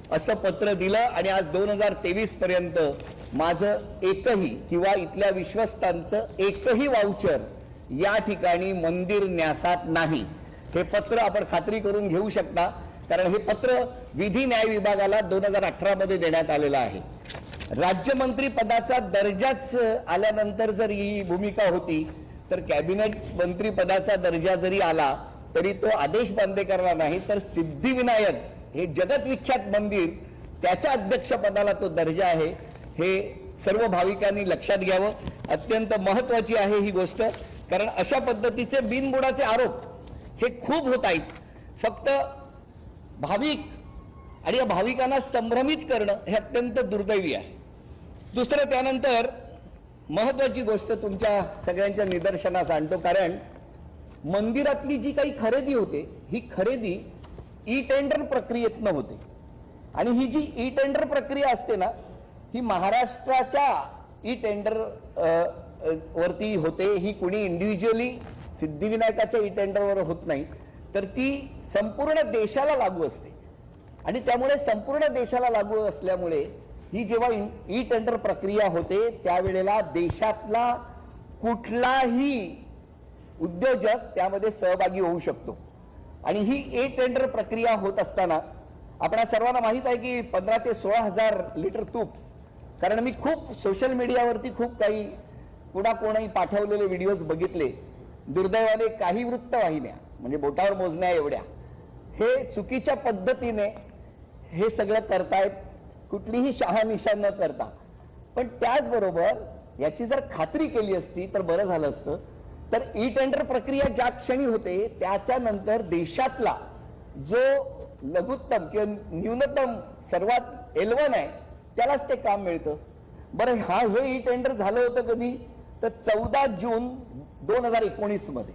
असं पत्र दिलं आणि आज 2023 पर्यंत माझं एकही किंवा इथल्या विश्वस्तांचं एकही वाउचर या ठिकाणी मंदिर न्यासात नाही। हे पत्र आपण खात्री करून घेऊ शकता, कारण हे पत्र विधी न्याय विभागाला 2018 मध्ये देण्यात आलेलं आहे। राज्यमंत्री पदाचा दर्जाच आल्यानंतर जर ही भूमिका होती, तर कॅबिनेट मंत्री पदाचा दर्जा जरी आला तरी तो आदेश बांदेकरला नाही, तर सिद्धिविनायक हे जगतविख्यात मंदिर त्याच्या अध्यक्षपदाला तो दर्जा आहे। हे सर्व भाविकांनी लक्षात घ्यावं। अत्यंत महत्त्वाची आहे ही गोष्ट, कारण अशा पद्धतीचे बिनबुडाचे आरोप हे खूप होत आहेत। फक्त भाविक आणि या भाविकांना संभ्रमित करणं हे अत्यंत दुर्दैवी आहे। दुसरं, त्यानंतर महत्त्वाची गोष्ट तुमच्या सगळ्यांच्या निदर्शनास आणतो, कारण मंदिरातली जी काही खरेदी होते ही खरेदी ई टेंडर प्रक्रियेतनं होते आणि ही जी ई टेंडर प्रक्रिया असते ना, ही महाराष्ट्राच्या ई टेंडर वरती होते। ही कुणी इंडिव्हिज्युअली सिद्धिविनायकाच्या ई टेंडरवर होत नाही, तर ती संपूर्ण देशाला लागू असते आणि त्यामुळे संपूर्ण देशाला लागू असल्यामुळे ही जेव्हा ई टेंडर प्रक्रिया होते त्यावेळेला देशातला कुठलाही उद्योजक त्यामध्ये सहभागी होऊ शकतो। आणि ही ई टेंडर प्रक्रिया होत असताना आपणा सर्वांना माहित आहे की 15 ते 16 हजार लिटर तूप, कारण मी खूप सोशल मीडियावरती खूप काही कोणी पाठवलेले व्हिडिओज बघितले। दुर्दैवाने काही वृत्तवाहिन्या म्हणजे बोटावर मोजण्या एवढ्या हे चुकीच्या पद्धतीने हे सगळं करतायत, कुठलीही शहानिशा न करता। पण त्याचबरोबर याची जर खात्री केली असती तर बरं झालं असतं। तर ई टेंडर प्रक्रिया ज्या क्षणी होते त्याच्यानंतर देशातला जो लघुत्तम किंवा न्यूनतम सर्वात L1 आहे त्यालाच ते काम मिळतं। बरं, हे ई टेंडर झालं होतं कधी, तर 14 जून 2019 मध्ये,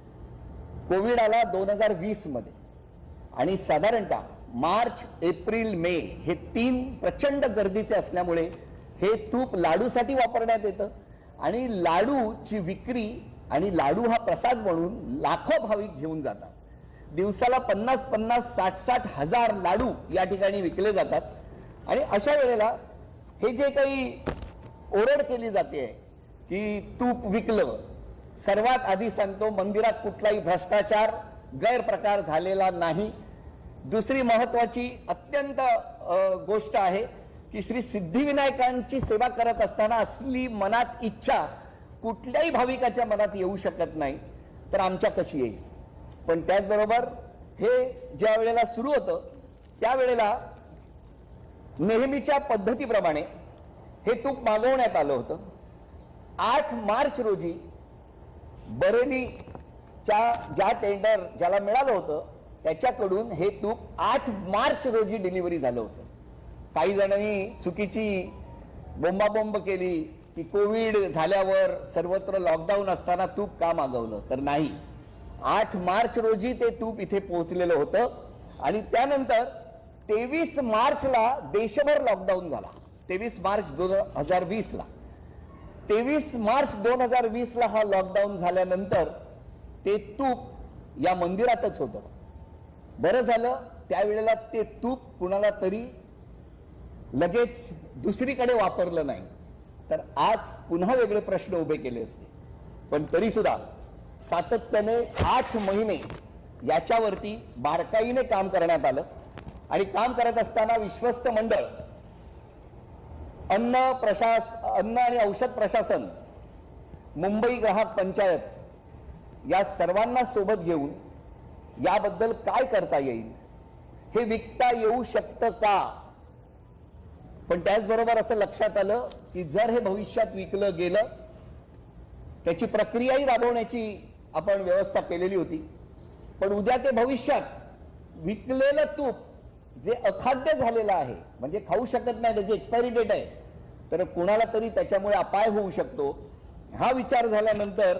कोविड आला 2020 मध्ये, आणि साधारणतः मार्च, एप्रिल, मे हे 3 प्रचंड गर्दीचे असल्यामुळे हे तूप लाडूसाठी वापरण्यात येतं आणि लाडूची विक्री आणि लाडू हा प्रसाद म्हणून लाखो भाविक घेऊन जातात। दिवसाला 50-50, 60-60 हजार लाडू या ठिकाणी विकले जातात। आणि अशा वेळेला हे जे काही ओरड केली जाते की तूप विकलं, सर्वात आधी सांगतो मंदिरात कुठलाही भ्रष्टाचार गैरप्रकार झालेला नाही। दुसरी महत्वाची अत्यंत गोष्ट आहे की श्री सिद्धिविनायकांची सेवा करत असताना असली मनात इच्छा कुठल्याही भाविकाच्या मनात येऊ शकत नाही, तर आमच्या कशी येईल। पण त्याचबरोबर हे ज्या वेळेला सुरू होतं त्यावेळेला नेहमीच्या पद्धतीप्रमाणे हे तूप मागवण्यात आलं होतं। 8 मार्च रोजी बरेलीच्या ज्या टेंडर ज्याला मिळालं होतं त्याच्याकडून हे तूप 8 मार्च रोजी डिलिव्हरी झालं होतं। काही जणांनी चुकीची बोंबाबोंब केली की कोविड झाल्यावर सर्वत्र लॉकडाऊन असताना तूप का मागवलं, तर नाही, 8 मार्च रोजी ते तूप इथे पोहोचलेलं होतं आणि त्यानंतर 23 मार्चला देशभर लॉकडाऊन झाला। 23 मार्च 2020 ला 23 मार्च 2020 ला हा लॉकडाऊन झाल्यानंतर ते तूप या मंदिरातच होतं। बरं झालं त्यावेळेला ते तूप कुणाला तरी लगेच दुसरीकडे वापरलं नाही, तर आज पुन्हा वेगळे प्रश्न उभे केले असते। पण तरी सुद्धा सातत्याने 8 महिने याच्यावरती बारकाईने काम करण्यात आलं आणि काम करत असताना विश्वस्त मंडळ, अन्न आणि औषध प्रशासन, मुंबई ग्राहक पंचायत या सर्वांना सोबत घेऊन याबद्दल काय करता येईल, हे विकता येऊ शकतं का। पण त्याचबरोबर असं लक्षात आलं की जर हे भविष्यात विकलं गेलं त्याची प्रक्रियाही राबवण्याची आपण व्यवस्था केलेली होती, पण उद्या ते भविष्यात विकलेलं तूप जे अखाद्य झालेलं आहे म्हणजे खाऊ शकत नाही, त्याची एक्सपायरी डेट आहे, तर कुणाला तरी त्याच्यामुळे अपाय होऊ शकतो। हा विचार झाल्यानंतर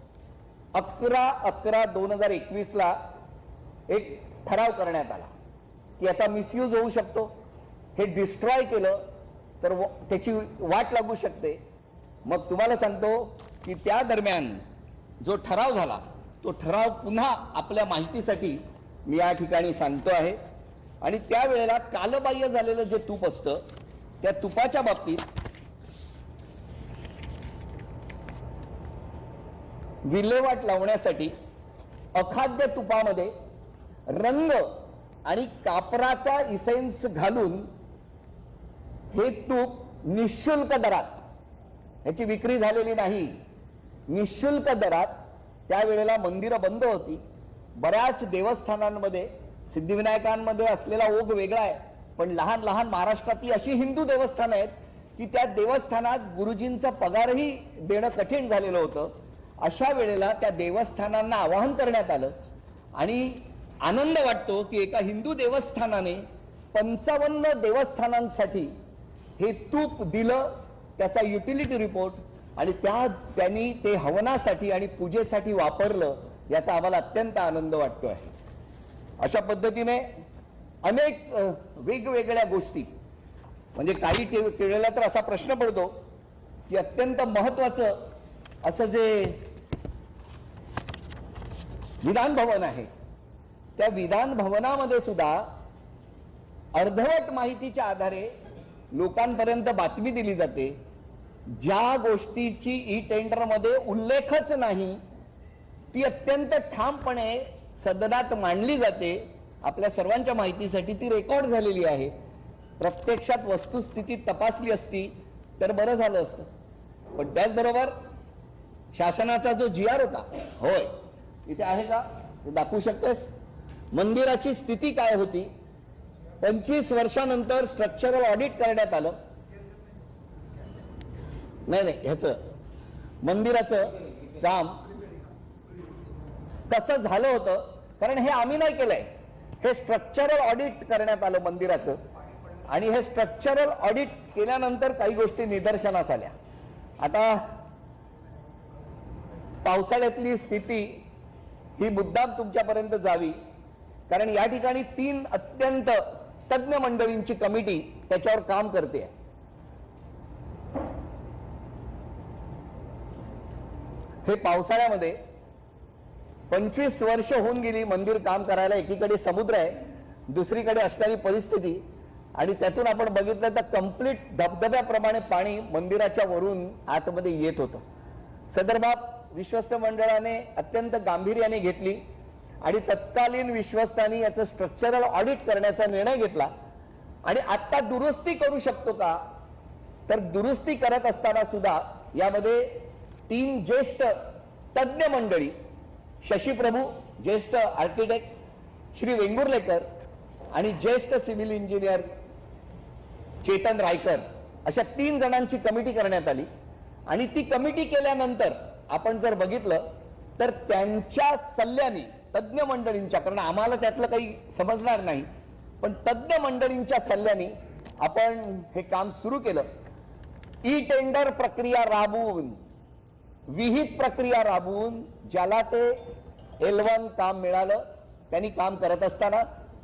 11/11/2021 ला एक ठराव करण्यात आला की याचा मिसयूज होऊ शकतो, हे डिस्ट्रॉय केलं तर त्याची वाट लागू शकते। मग तुम्हाला सांगतो की त्या दरम्यान जो ठराव झाला तो ठराव पुन्हा आपल्या माहितीसाठी मी या ठिकाणी सांगतो आहे। आणि त्यावेळेला कालबाह्य झालेलं जे तूप असतं त्या तुपाच्या बाबतीत विल्हेवाट लावण्यासाठी अखाद्य तुपामध्ये रंग आणि कापराचा इसेन्स घालून हे तूप निशुल्क दरात, ह्याची विक्री झालेली नाही, निशुल्क दरात त्यावेळेला मंदिरं बंद होती. बऱ्याच देवस्थानांमध्ये, सिद्धिविनायकांमध्ये असलेला ओघ वेगळा आहे, पण लहान लहान महाराष्ट्रातली अशी हिंदू देवस्थानं आहेत की त्या देवस्थानात गुरुजींचा पगारही देणं कठीण झालेलं होतं. अशा वेळेला त्या देवस्थानांना आवाहन करण्यात आलं आणि आनंद वाटतो की एका हिंदू देवस्थानाने 55 देवस्थानांसाठी हे तूप दिलं, त्याचा युटिलिटी रिपोर्ट, आणि त्यांनी ते हवनासाठी आणि पूजेसाठी वापरलं, याचा आम्हाला अत्यंत आनंद वाटतो आहे. अशा पद्धतीने अनेक वेगवेगळ्या गोष्टी, म्हणजे काही वेळेला तर असा प्रश्न पडतो की अत्यंत महत्वाचं असं जे विधान भवन आहे, त्या विधान भवनामध्ये सुद्धा अर्धवट माहितीच्या आधारे लोकांपर्यंत बातमी दिली जाते. ज्या गोष्टीची ई टेंडर मध्ये उल्लेखच नाही ती अत्यंत ठामपणे सदनात मांडली जाते. आपल्या सर्वांच्या माहितीसाठी ती रेकॉर्ड झालेली आहे. प्रत्यक्षात वस्तुस्थिती तपासली असती तर बरं झालं असतं. पण त्याचबरोबर शासनाचा जो GR होता, होय इथे आहे का, दाखवू शकतेस, मंदिराची स्थिती काय होती. 25 वर्षानंतर स्ट्रक्चरल ऑडिट करण्यात आलं. नाही, ह्याचं मंदिराचं काम कसं झालं होतं, कारण हे आम्ही नाही केलंय, हे स्ट्रक्चरल ऑडिट करण्यात आलं मंदिराचं. आणि हे स्ट्रक्चरल ऑडिट केल्यानंतर काही गोष्टी निदर्शनास आल्या. आता पावसाळ्यातली स्थिती ही मुद्दाम तुमच्यापर्यंत जावी, कारण या ठिकाणी 3 अत्यंत तज्ञ मंडळींची कमिटी त्याच्यावर काम करते. हे पावसाळ्यामध्ये 25 वर्ष होऊन गेली मंदिर काम करायला. एकीकडे समुद्र आहे, दुसरीकडे असणारी परिस्थिती, आणि त्यातून आपण बघितलं तर कंप्लीट धबधब्याप्रमाणे पाणी मंदिराच्या वरून आतमध्ये येत होतं. सदर बाब विश्वस्त मंडळाने अत्यंत गांभीर्याने घेतली आणि तत्कालीन विश्वस्तांनी याचं स्ट्रक्चरल ऑडिट करण्याचा निर्णय घेतला. आणि आता दुरुस्ती करू शकतो का, तर दुरुस्ती करत असताना सुद्धा यामध्ये 3 ज्येष्ठ तज्ञ मंडळी, शशी प्रभू ज्येष्ठ आर्किटेक्ट, श्री वेंगुर्लेकर आणि ज्येष्ठ सिव्हिल इंजिनियर चेतन रायकर, अशा 3 जणांची कमिटी करण्यात आली. आणि ती कमिटी केल्यानंतर आपण जर बघितलं तर त्यांच्या सल्ल्याने, तज्ञ मंडळींच्या, कारण आम्हाला त्यातलं काही समजणार नाही, पण तज्ञ मंडळींच्या सल्ल्याने आपण हे काम सुरू केलं. ई टेंडर प्रक्रिया राबवून, विहित प्रक्रिया राबवून ज्याला ते L1 काम मिळालं त्यांनी काम करत असताना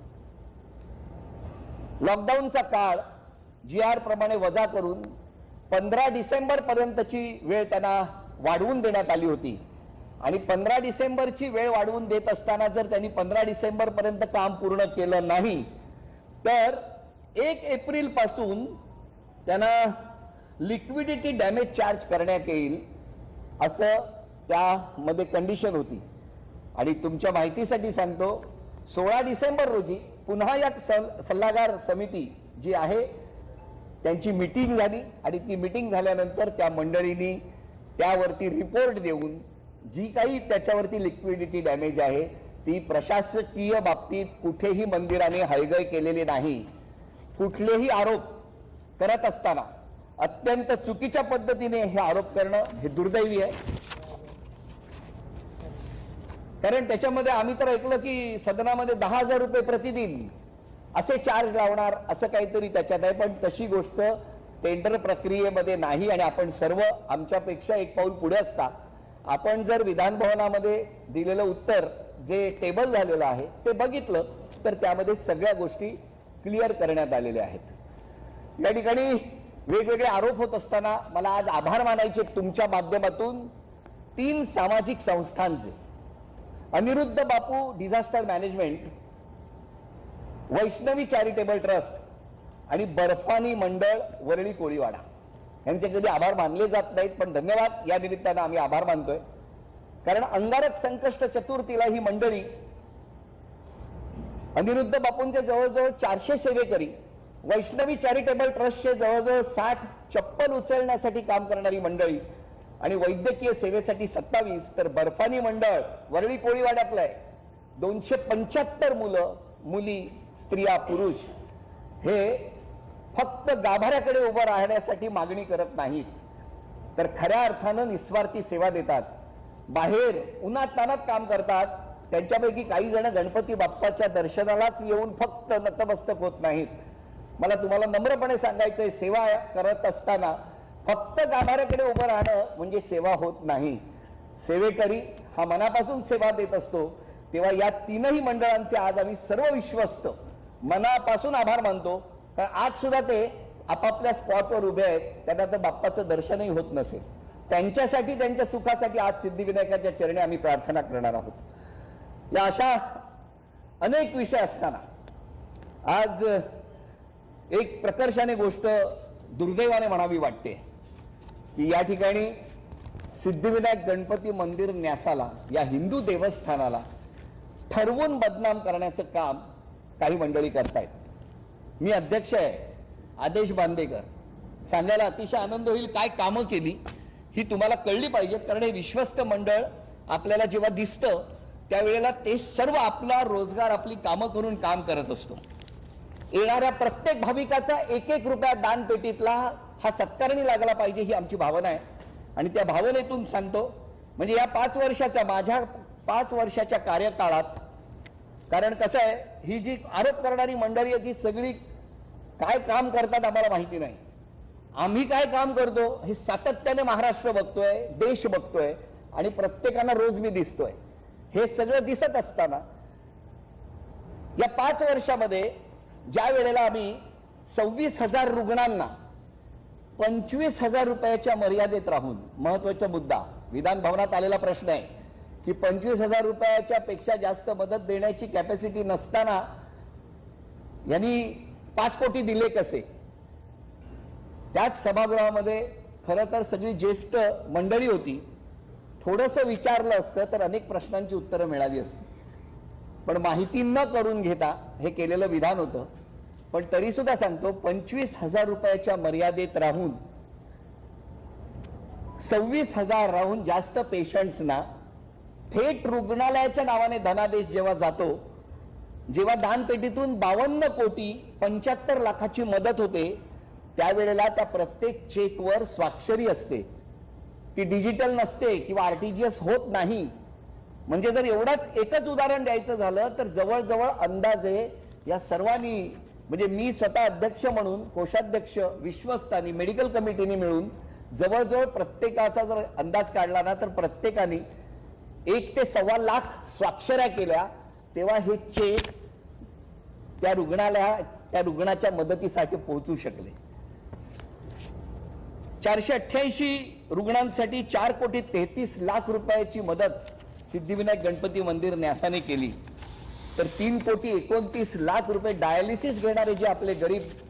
लॉकडाऊनचा काळ GR प्रमाणे वजा करून 15 डिसेंबर पर्यंतची वेळ त्यांना वाढवून देण्यात आली होती. आणि 15 डिसेंबरची वेळ वाढवून देत असताना जर त्यांनी 15 डिसेंबर पर्यंत काम पूर्ण केलं नाही तर 1 एप्रिल पासून त्यांना लिक्विडिटी डॅमेज चार्ज करण्यात येईल, असं त्यामध्ये कंडिशन होती. आणि तुमच्या माहितीसाठी सांगतो, 16 डिसेंबर रोजी पुन्हा या सल्लागार समिती जी आहे त्यांची मीटिंग झाली. आणि ती मीटिंग झाल्यानंतर त्या मंडळींनी त्यावरती रिपोर्ट देऊन जी काही त्याच्यावरती लिक्विडिटी डॅमेज आहे ती प्रशासकीय बाबतीत कुठेही मंदिराने हयगय केलेली नाही. कुठलेही आरोप करत असताना अत्यंत चुकीच्या पद्धतीने हे आरोप करणं हे दुर्दैवी आहे. कारण त्याच्यामध्ये आम्ही तर ऐकलं की सदनामध्ये 10,000 रुपये प्रतिदिन असे चार्ज लावणार, असं काहीतरी त्याच्यात आहे. पण तशी गोष्ट टेंडर प्रक्रियेमध्ये नाही. आणि आपण सर्व आमच्यापेक्षा एक पाऊल पुढे असता आपण जर विधान भवनामध्ये दिलेलं उत्तर जे टेबल झालेलं आहे ते बघितलं तर त्यामध्ये सगळ्या गोष्टी क्लिअर करण्यात आलेल्या आहेत. या ठिकाणी वेगवेगळे आरोप होत असताना मला आज आभार मानायचे तुमच्या माध्यमातून 3 सामाजिक संस्थांचे. Aniruddha Bapu disaster management Vaishnavi charitable trust आणि बर्फानी मंडळ वरळी कोळीवाडा यांचे कधी आभार मानले जात नाहीत, पण धन्यवाद, या निमित्तानं आम्ही आभार मानतोय. कारण अंगारक संकष्ट चतुर्थीला ही मंडळी अनिरुद्ध बापूंचे जवळजवळ 400 सेवेकरी, वैष्णवी चॅरिटेबल ट्रस्टचे जवळजवळ 60 चप्पल उचलण्यासाठी काम करणारी मंडळी आणि वैद्यकीय सेवेसाठी 27, तर बर्फानी मंडळ वरळी कोळीवाड्यातलं आहे 275 मुलं, मुली, स्त्रिया, पुरुष हे फक्त गाभाऱ्याकडे उभं राहण्यासाठी मागणी करत नाहीत, तर खऱ्या अर्थानं निस्वार्थी सेवा देतात. बाहेर उन्हात तानात काम करतात. त्यांच्यापैकी काही जण गणपती बाप्पाच्या दर्शनालाच येऊन फक्त नतमस्तक होत नाहीत. मला तुम्हाला नम्रपणे सांगायचंय, सेवा करत असताना फक्त गाभाऱ्याकडे उभं राहणं म्हणजे सेवा होत नाही. सेवेकरी हा मनापासून सेवा देत असतो. तेव्हा या तीनही मंडळांचे आज आम्ही सर्व विश्वस्त मनापासून आभार मानतो. कारण आज सुद्धा ते आपापल्या स्पॉटवर उभे आहेत, त्यांना तर बाप्पाचं दर्शनही होत नसेल. त्यांच्यासाठी, त्यांच्या सुखासाठी आज सिद्धिविनायकाच्या चरणी आम्ही प्रार्थना करणार आहोत. या अशा अनेक विषय असताना आज एक प्रकर्षाने गोष्ट दुर्दैवाने म्हणावी वाटते की या ठिकाणी सिद्धिविनायक गणपती मंदिर न्यासाला, या हिंदू देवस्थानाला ठरवून बदनाम करण्याचं काम काही मंडळी करतायत. मी अध्यक्ष आहे आदेश बांदेकर, सांगायला अतिशय आनंद होईल काय कामं केली ही तुम्हाला कळली पाहिजेत. कारण हे विश्वस्त मंडळ आपल्याला जेव्हा दिसतं त्यावेळेला ते सर्व आपला रोजगार, आपली कामं करून काम करत असतो. येणाऱ्या प्रत्येक भाविकाचा 1-1 रुपया दानपेटीतला हा सत्कारणी लागला पाहिजे ही आमची भावना आहे. आणि त्या भावनेतून सांगतो, म्हणजे या 5 वर्षाच्या, माझ्या 5 वर्षाच्या कार्यकाळात, कारण कसं आहे, ही जी आरोप करणारी मंडळी आहे ती सगळी काय काम करतात आम्हाला माहिती नाही. आम्ही काय काम करतो हे सातत्याने महाराष्ट्र बघतोय, देश बघतोय आणि प्रत्येकाला रोज मी दिसतोय. हे सगळं दिसत असताना या 5 वर्षामध्ये ज्या वेळेला आम्ही 26,000 रुग्णांना 25,000 रुपयाच्या मर्यादेत राहून, महत्वाचा मुद्दा विधान भवनात आलेला प्रश्न आहे की 25,000 रुपयाच्या पेक्षा जास्त मदत देण्याची कॅपॅसिटी नसताना यांनी 5 कोटी दिले कसे. त्याच सभागृहामध्ये खरं तर सगळी ज्येष्ठ मंडळी होती. थोडंसं विचारलं असतं तर अनेक प्रश्नांची उत्तरं मिळाली असती, पण माहिती न करून घेता हे केलेलं विधान होतं. पण तरी सुद्धा सांगतो, 25,000 रुपयाच्या मर्यादेत राहून 26,000 राहून जास्त पेशंट्सना थेट रुग्णालयाच्या नावाने धनादेश जेव्हा जातो, जेव्हा दानपेटीतून 52 कोटी 75 लाखाची मदत होते, त्यावेळेला त्या प्रत्येक चेकवर स्वाक्षरी असते. ती डिजिटल नसते किंवा आरटीजीएस होत नाही. म्हणजे जर एवढाच एकच उदाहरण द्यायचं झालं तर जवळजवळ अंदाजे या सर्वांनी, म्हणजे मी स्वतः अध्यक्ष म्हणून, कोषाध्यक्ष, विश्वस्त आणि मेडिकल कमिटीने मिळून जवळजवळ प्रत्येकाचा जर अंदाज काढला ना तर प्रत्येकाने 1 ते 1.25 लाख स्वाक्षऱ्या केल्या. तेव्हा हे चेक त्या रुग्णाच्या मदतीसाठी पोहोचू शकले. 488 रुग्णांसाठी 4 कोटी 33 लाख रुपयाची मदत सिद्धिविनायक गणपती मंदिर न्यासाने केली. तर 3 कोटी 29 लाख रुपये डायलिसिस घेणारे जे आपले गरीब